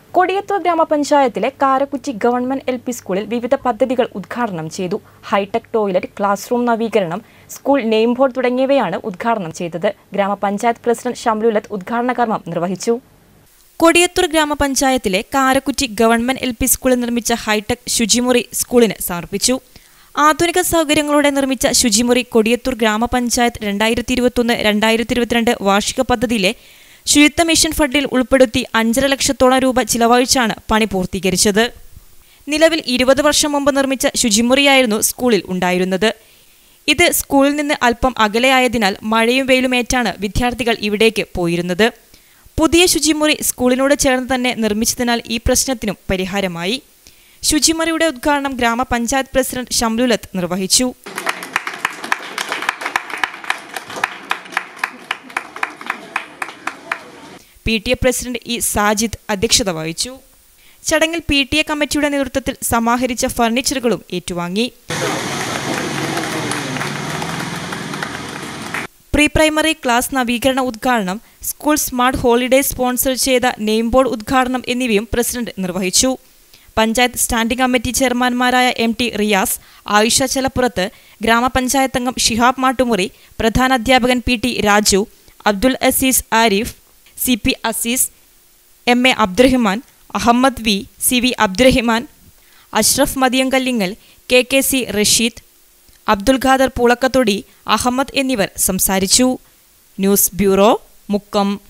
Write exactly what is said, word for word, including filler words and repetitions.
കൊടിയത്തൂർ ഗ്രാമപഞ്ചായത്തിലെ Karakkutty government L P സ്കൂളിൽ വിവിധ പദ്ധതികൾ ഉദ്ഘാടനം ചെയ്തു. ഹൈടെക് ടോയ്ലറ്റ്, ക്ലാസ് റൂം നവീകരണം, സ്കൂൾ നെയിം ബോർഡ് തുടങ്ങിയവയാണ് ഉദ്ഘാടനം ചെയ്തത്. ഗ്രാമപഞ്ചായത്ത് പ്രസിഡന്റ് ഷംലുലത്ത് ഉദ്ഘാടന കർമ്മം നിർവഹിച്ചു. കൊടിയത്തൂർ ഗ്രാമപഞ്ചായത്തിലെ കാരക്കുറ്റി ഗവൺമെന്റ് എൽ പി സ്കൂളിൽ നിർമ്മിച്ച ഹൈടെക് ശുചിമുറി സ്കൂളിന് സമർപ്പിച്ചു. ആധുനിക സൗകര്യങ്ങളോടെ നിർമ്മിച്ച ശുചിമുറി കൊടിയത്തൂർ ഗ്രാമപഞ്ചായത്ത് രണ്ടായിരത്തി ഇരുപത്തൊന്ന് രണ്ടായിരത്തി ഇരുപത്തിരണ്ട് വാർഷിക പദ്ധതിയിലെ ശുചിത്വ മിഷൻ ഫണ്ടിൽ ഉൾപ്പെടുത്തി അഞ്ചര ലക്ഷത്തോളം രൂപ ചിലവഴിച്ചാണ് പണി പൂർത്തീകരിച്ചത്. നിലവിൽ ഇരുപത് വർഷം മുമ്പ് നിർമ്മിച്ച ശുചിമുറിയായിരുന്നു സ്കൂളിൽ ഉണ്ടായിരുന്നത്. ഇത് സ്കൂളിൽ നിന്ന് അല്പം അകലെയായതിനാൽ മഴയും വെയിലുമേറ്റാണ് വിദ്യാർത്ഥികൾ ഇവിടേക്ക് പോയിരുന്നത്. പുതിയ ശുചിമുറി സ്കൂളിനോട് ചേർന്ന് തന്നെ നിർമ്മിച്ചതിനാൽ ഈ പ്രശ്നത്തിനും പരിഹാരമായി. ശുചിമുറിയുടെ ഉദ്ഘാടനം ഗ്രാമപഞ്ചായത്ത് പ്രസിഡന്റ് ഷംലുലത്ത് നിർവഹിച്ചു. P T A president E Sajid അധ്യക്ഷത വഹിച്ചു. ചടങ്ങിൽ പി ടി എ കമ്മിറ്റിയുടെ നേതൃത്വത്തിൽ സമാഹരിച്ച ഫർണിച്ചറുകളും ഏറ്റുവാങ്ങി. പ്രീ പ്രൈമറി ക്ലാസ് നവീകരണ ഉദ്ഘാടനം, സ്കൂൾ സ്മാർട്ട് ഹോളിഡേ സ്പോൺസർ ചെയ്ത നെയിം ബോർഡ് ഉദ്ഘാടനം എന്നിവയും പ്രസിഡന്റ് നിർവഹിച്ചു. പഞ്ചായത്ത് സ്റ്റാൻഡിംഗ് കമ്മിറ്റി ചെയർമാൻമാരായ എം ടി റിയാസ്, ആയിഷ ചലപ്പുറത്ത്, ഗ്രാമപഞ്ചായത്ത് അംഗം ഷിഹാബ് മാട്ടുമുറി, പ്രധാനാധ്യാപകൻ P T Raju, Abdul Azeez Arif, C P Azeez, M A Abdurahiman, Ahammed V, C V Abdurahiman, Ashraf Madiyankallingal, K K C Rasheed, Abdul Khader Poolakkathodi, Ahammed എന്നിവർ സംസാരിച്ചു. News bureau, Mukkam.